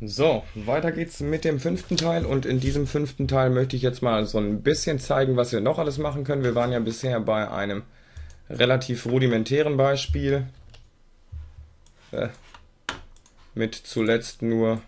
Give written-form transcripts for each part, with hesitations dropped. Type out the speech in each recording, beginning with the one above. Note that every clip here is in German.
So, weiter geht's mit dem fünften Teil und in diesem fünften Teil möchte ich jetzt mal so ein bisschen zeigen, was wir noch alles machen können. Wir waren ja bisher bei einem relativ rudimentären Beispiel mit zuletzt nur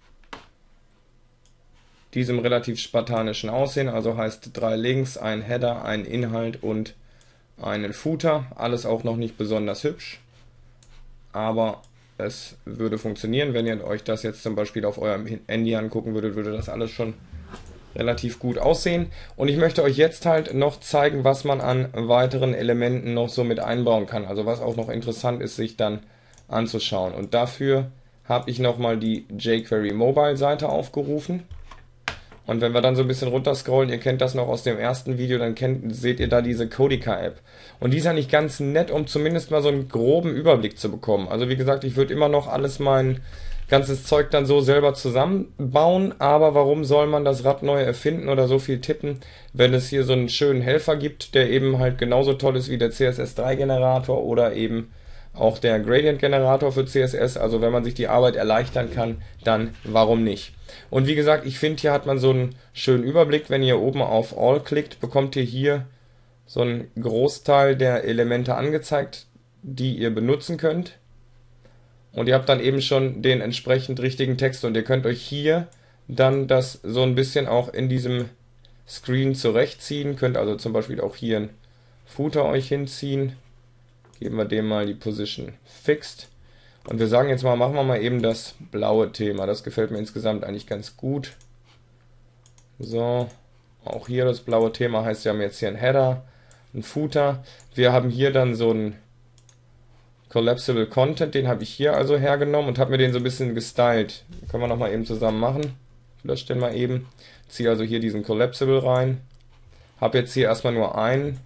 diesem relativ spartanischen Aussehen, also heißt 3 Links, ein Header, ein Inhalt und einen Footer. Alles auch noch nicht besonders hübsch, aber es würde funktionieren. Wenn ihr euch das jetzt zum Beispiel auf eurem Handy angucken würdet, würde das alles schon relativ gut aussehen. Und ich möchte euch jetzt halt noch zeigen, was man an weiteren Elementen noch so mit einbauen kann. Also was auch noch interessant ist, sich dann anzuschauen. Und dafür habe ich nochmal die jQuery Mobile Seite aufgerufen. Und wenn wir dann so ein bisschen runterscrollen, ihr kennt das noch aus dem ersten Video, dann seht ihr da diese Codica App. Und die ist eigentlich ganz nett, um zumindest mal so einen groben Überblick zu bekommen. Also wie gesagt, ich würde immer noch alles mein ganzes Zeug dann so selber zusammenbauen, aber warum soll man das Rad neu erfinden oder so viel tippen, wenn es hier so einen schönen Helfer gibt, der eben halt genauso toll ist wie der CSS3 Generator oder eben auch der Gradient Generator für CSS. Also wenn man sich die Arbeit erleichtern kann, dann warum nicht? Und wie gesagt, ich finde, hier hat man so einen schönen Überblick. Wenn ihr oben auf All klickt, bekommt ihr hier so einen Großteil der Elemente angezeigt, die ihr benutzen könnt. Und ihr habt dann eben schon den entsprechend richtigen Text und ihr könnt euch hier dann das so ein bisschen auch in diesem Screen zurechtziehen. Könnt also zum Beispiel auch hier einen Footer euch hinziehen. Geben wir dem mal die Position Fixed. Und wir sagen jetzt mal, machen wir mal eben das blaue Thema. Das gefällt mir insgesamt eigentlich ganz gut. So, auch hier das blaue Thema heißt, wir haben jetzt hier einen Header, einen Footer. Wir haben hier dann so einen Collapsible Content, den habe ich hier also hergenommen und habe mir den so ein bisschen gestylt. Den können wir nochmal eben zusammen machen. Ich lösche den mal eben. Ziehe also hier diesen Collapsible rein. Habe jetzt hier erstmal nur einen.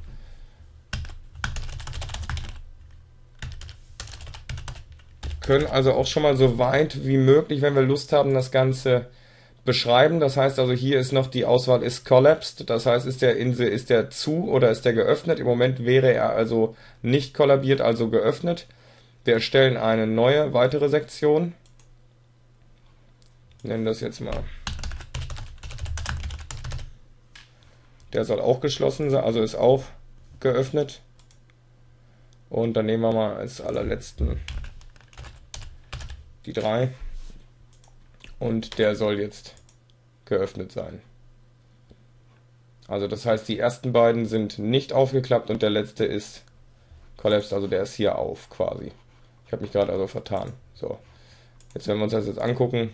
Können also auch schon mal so weit wie möglich, wenn wir Lust haben, das Ganze beschreiben. Das heißt also, hier ist noch die Auswahl ist collapsed. Das heißt, ist der zu oder ist der geöffnet? Im Moment wäre er also nicht kollabiert, also geöffnet. Wir erstellen eine neue, weitere Sektion. Nennen das jetzt mal. Der soll auch geschlossen sein, also ist auch geöffnet. Und dann nehmen wir mal als allerletzten die 3 und der soll jetzt geöffnet sein. Also das heißt, die ersten beiden sind nicht aufgeklappt und der letzte ist collapsed, also der ist hier auf quasi. Ich habe mich gerade also vertan. So, jetzt wenn wir uns das jetzt angucken,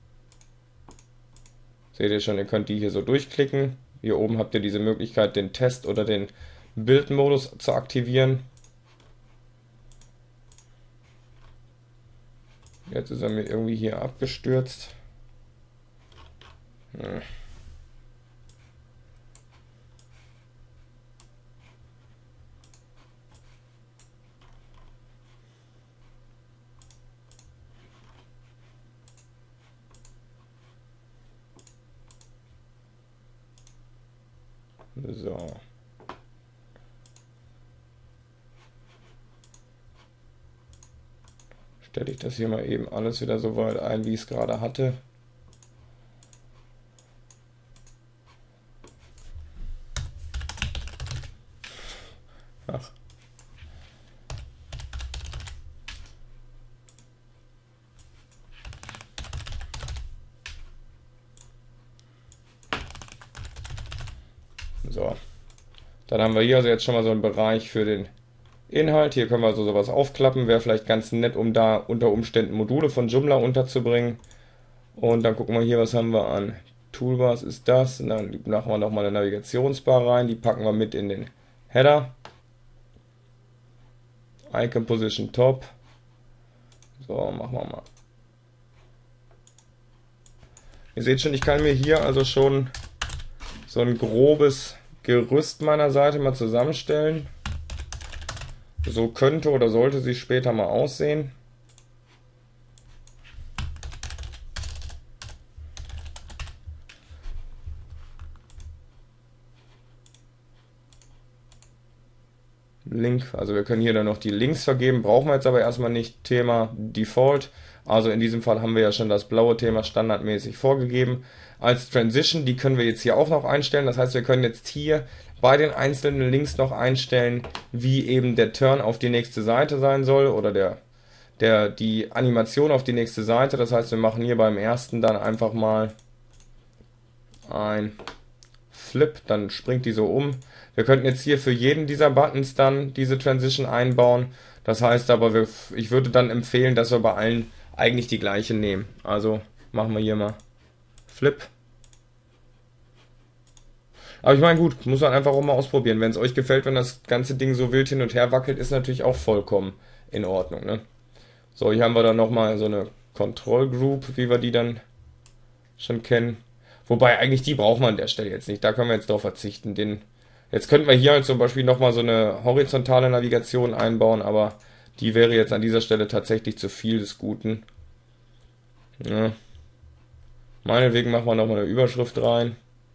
seht ihr schon, ihr könnt die hier so durchklicken. Hier oben habt ihr diese Möglichkeit, den Test oder den Bildmodus zu aktivieren. Jetzt ist er mir irgendwie hier abgestürzt. So. Stelle ich das hier mal eben alles wieder so weit ein, wie ich es gerade hatte. Ach. So. Dann haben wir hier also jetzt schon mal so einen Bereich für den Inhalt. Hier können wir also sowas aufklappen. Wäre vielleicht ganz nett, um da unter Umständen Module von Joomla unterzubringen. Und dann gucken wir hier, was haben wir an Toolbars ist das. Und dann machen wir nochmal eine Navigationsbar rein. Die packen wir mit in den Header. Icon Position Top. So, machen wir mal. Ihr seht schon, ich kann mir hier also schon so ein grobes Gerüst meiner Seite mal zusammenstellen. So könnte oder sollte sie später mal aussehen. Link, also wir können hier dann noch die Links vergeben, brauchen wir jetzt aber erstmal nicht. Thema Default, Also in diesem Fall haben wir ja schon das blaue Thema standardmäßig vorgegeben. Als Transition, die können wir jetzt hier auch noch einstellen. Das heißt, wir können jetzt hier bei den einzelnen Links noch einstellen, wie eben der Turn auf die nächste Seite sein soll oder die Animation auf die nächste Seite. Das heißt, wir machen hier beim ersten dann einfach mal ein Flip, dann springt die so um. Wir könnten jetzt hier für jeden dieser Buttons dann diese Transition einbauen. Das heißt aber, ich würde dann empfehlen, dass wir bei allen eigentlich die gleiche nehmen. Also machen wir hier mal Flip. Aber ich meine, gut, muss man einfach auch mal ausprobieren. Wenn es euch gefällt, wenn das ganze Ding so wild hin und her wackelt, ist natürlich auch vollkommen in Ordnung, ne? So, hier haben wir dann nochmal so eine Control Group, wie wir die dann schon kennen. Wobei, eigentlich die braucht man an der Stelle jetzt nicht. Da können wir jetzt drauf verzichten. Jetzt könnten wir hier halt zum Beispiel nochmal so eine horizontale Navigation einbauen, aber die wäre jetzt an dieser Stelle tatsächlich zu viel des Guten. Ja. Meinetwegen machen wir nochmal eine Überschrift rein.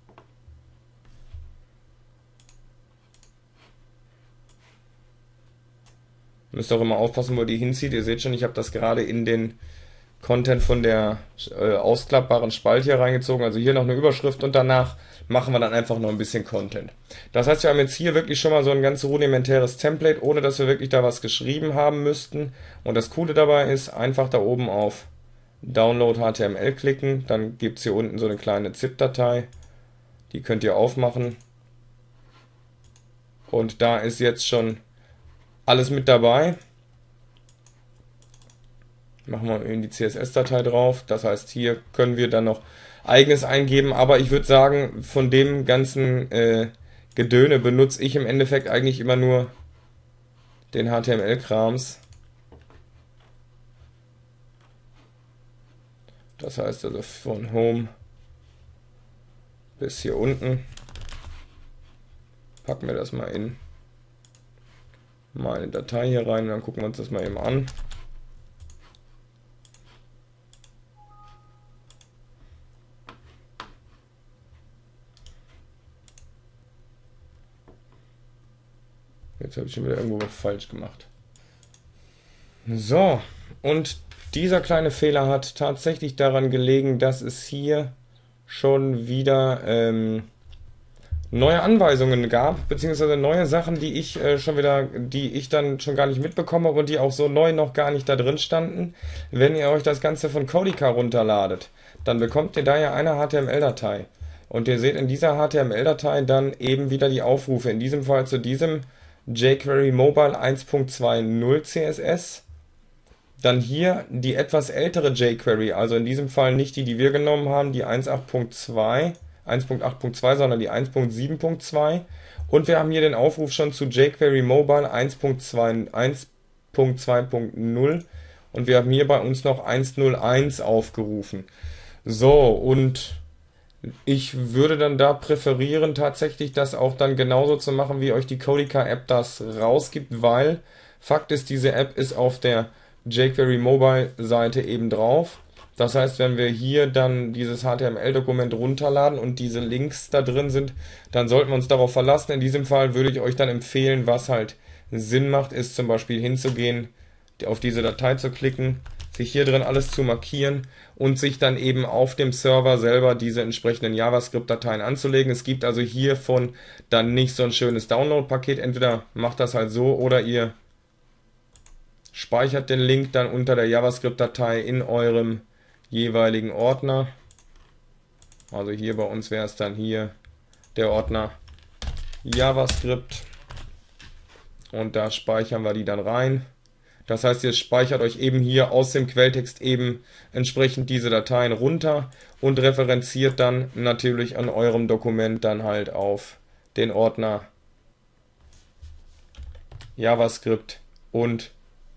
Müsst auch immer aufpassen, wo die hinzieht. Ihr seht schon, ich habe das gerade in den Content von der ausklappbaren Spalte hier reingezogen. Also hier noch eine Überschrift und danach machen wir dann einfach noch ein bisschen Content. Das heißt, wir haben jetzt hier wirklich schon mal so ein ganz rudimentäres Template, ohne dass wir wirklich da was geschrieben haben müssten. Und das Coole dabei ist, einfach da oben auf Download HTML klicken. Dann gibt es hier unten so eine kleine ZIP-Datei. Die könnt ihr aufmachen. Und da ist jetzt schon alles mit dabei. Machen wir in die CSS-Datei drauf. Das heißt, hier können wir dann noch eigenes eingeben. Aber ich würde sagen, von dem ganzen Gedöne benutze ich im Endeffekt eigentlich immer nur den HTML-Krams. Das heißt also von Home bis hier unten. Packen wir das mal in meine Datei hier rein, dann gucken wir uns das mal eben an. Jetzt habe ich schon wieder irgendwo was falsch gemacht. So, und dieser kleine Fehler hat tatsächlich daran gelegen, dass es hier schon wieder neue Anweisungen gab, beziehungsweise neue Sachen, die ich dann schon gar nicht mitbekommen habe und die auch so neu noch gar nicht da drin standen. Wenn ihr euch das Ganze von Codica runterladet, dann bekommt ihr da ja eine HTML-Datei. Und ihr seht in dieser HTML-Datei dann eben wieder die Aufrufe, in diesem Fall zu diesem jQuery Mobile 1.20 CSS. Dann hier die etwas ältere jQuery, also in diesem Fall nicht die wir genommen haben, die 1.8.2, sondern die 1.7.2. Und wir haben hier den Aufruf schon zu jQuery Mobile 1.2.0 und wir haben hier bei uns noch 1.01 aufgerufen. So, und ich würde dann da präferieren, tatsächlich das auch dann genauso zu machen, wie euch die Codica-App das rausgibt, weil Fakt ist, diese App ist auf der jQuery Mobile Seite eben drauf. Das heißt, wenn wir hier dann dieses HTML-Dokument runterladen und diese Links da drin sind, dann sollten wir uns darauf verlassen. In diesem Fall würde ich euch dann empfehlen, was halt Sinn macht, ist zum Beispiel hinzugehen, auf diese Datei zu klicken, sich hier drin alles zu markieren und sich dann eben auf dem Server selber diese entsprechenden JavaScript-Dateien anzulegen. Es gibt also hiervon dann nicht so ein schönes Download-Paket. Entweder macht das halt so oder ihr speichert den Link dann unter der JavaScript-Datei in eurem jeweiligen Ordner. Also hier bei uns wäre es dann hier der Ordner JavaScript und da speichern wir die dann rein. Das heißt, ihr speichert euch eben hier aus dem Quelltext eben entsprechend diese Dateien runter und referenziert dann natürlich an eurem Dokument dann halt auf den Ordner JavaScript und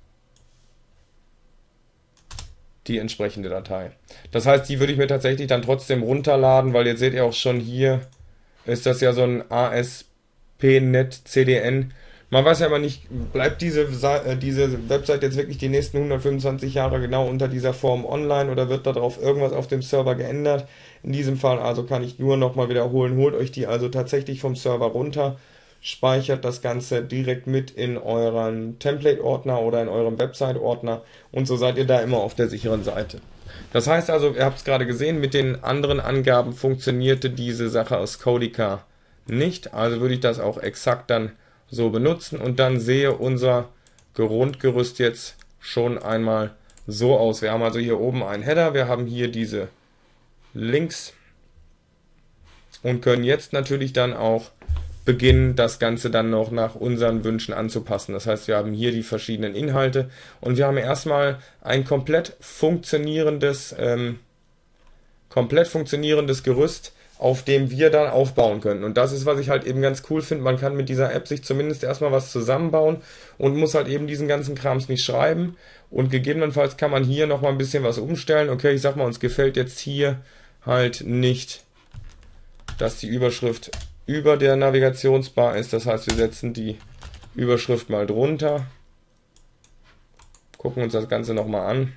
die entsprechende Datei. Das heißt, die würde ich mir tatsächlich dann trotzdem runterladen, weil jetzt seht ihr auch schon, hier ist das ja so ein ASP.NET CDN. Man weiß ja aber nicht, bleibt diese Website jetzt wirklich die nächsten 125 Jahre genau unter dieser Form online oder wird darauf irgendwas auf dem Server geändert? In diesem Fall also kann ich nur nochmal wiederholen, holt euch die also tatsächlich vom Server runter, speichert das Ganze direkt mit in euren Template-Ordner oder in eurem Website-Ordner und so seid ihr da immer auf der sicheren Seite. Das heißt also, ihr habt es gerade gesehen, mit den anderen Angaben funktionierte diese Sache aus Codica nicht, also würde ich das auch exakt dann so benutzen und dann sehe unser Grundgerüst jetzt schon einmal so aus. Wir haben also hier oben einen Header, wir haben hier diese Links und können jetzt natürlich dann auch beginnen, das Ganze dann noch nach unseren Wünschen anzupassen. Das heißt, wir haben hier die verschiedenen Inhalte und wir haben erstmal ein komplett funktionierendes Gerüst, auf dem wir dann aufbauen können. Und das ist, was ich halt eben ganz cool finde. Man kann mit dieser App sich zumindest erstmal was zusammenbauen und muss halt eben diesen ganzen Krams nicht schreiben. Und gegebenenfalls kann man hier nochmal ein bisschen was umstellen. Okay, ich sag mal, uns gefällt jetzt hier halt nicht, dass die Überschrift über der Navigationsbar ist. Das heißt, wir setzen die Überschrift mal drunter. Gucken uns das Ganze nochmal an.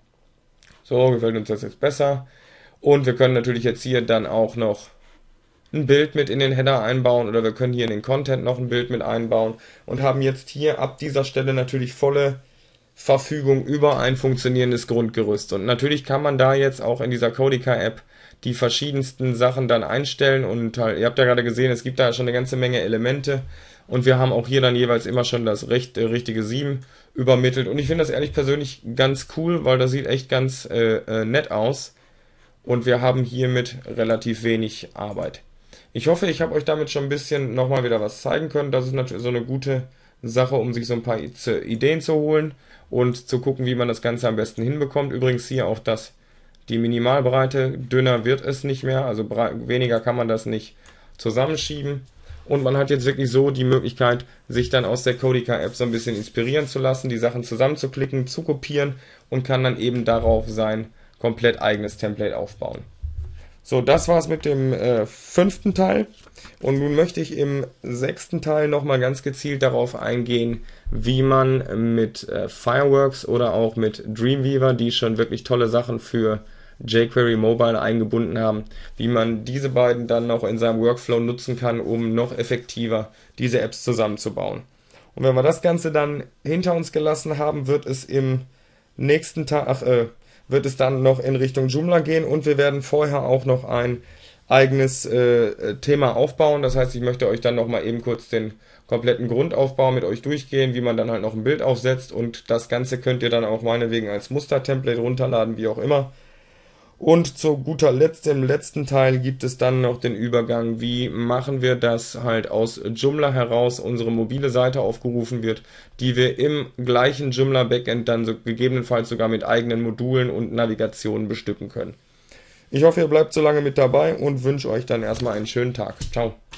So, gefällt uns das jetzt besser. Und wir können natürlich jetzt hier dann auch noch ein Bild mit in den Header einbauen oder wir können hier in den Content noch ein Bild mit einbauen und haben jetzt hier ab dieser Stelle natürlich volle Verfügung über ein funktionierendes Grundgerüst. Und natürlich kann man da jetzt auch in dieser Codica-App die verschiedensten Sachen dann einstellen und halt, ihr habt ja gerade gesehen, es gibt da schon eine ganze Menge Elemente und wir haben auch hier dann jeweils immer schon das richtige Theme übermittelt und ich finde das ehrlich persönlich ganz cool, weil das sieht echt ganz nett aus. Und wir haben hiermit relativ wenig Arbeit. Ich hoffe, ich habe euch damit schon ein bisschen nochmal wieder was zeigen können. Das ist natürlich so eine gute Sache, um sich so ein paar Ideen zu holen und zu gucken, wie man das Ganze am besten hinbekommt. Übrigens hier auch die Minimalbreite, dünner wird es nicht mehr, also weniger kann man das nicht zusammenschieben. Und man hat jetzt wirklich so die Möglichkeit, sich dann aus der Codica-App so ein bisschen inspirieren zu lassen, die Sachen zusammenzuklicken, zu kopieren und kann dann eben darauf sein komplett eigenes Template aufbauen. So, das war's mit dem 5. Teil und nun möchte ich im 6. Teil nochmal ganz gezielt darauf eingehen, wie man mit Fireworks oder auch mit Dreamweaver, die schon wirklich tolle Sachen für jQuery Mobile eingebunden haben, wie man diese beiden dann noch in seinem Workflow nutzen kann, um noch effektiver diese Apps zusammenzubauen. Und wenn wir das Ganze dann hinter uns gelassen haben, wird es im nächsten Tag wird es dann noch in Richtung Joomla gehen und wir werden vorher auch noch ein eigenes Thema aufbauen. Das heißt, ich möchte euch dann nochmal eben kurz den kompletten Grundaufbau mit euch durchgehen, wie man dann halt noch ein Bild aufsetzt und das Ganze könnt ihr dann auch meinetwegen als Muster-Template runterladen, wie auch immer. Und zu guter Letzt, im letzten Teil, gibt es dann noch den Übergang, wie machen wir das halt aus Joomla heraus, unsere mobile Seite aufgerufen wird, die wir im gleichen Joomla Backend dann so gegebenenfalls sogar mit eigenen Modulen und Navigationen bestücken können. Ich hoffe, ihr bleibt so lange mit dabei und wünsche euch dann erstmal einen schönen Tag. Ciao.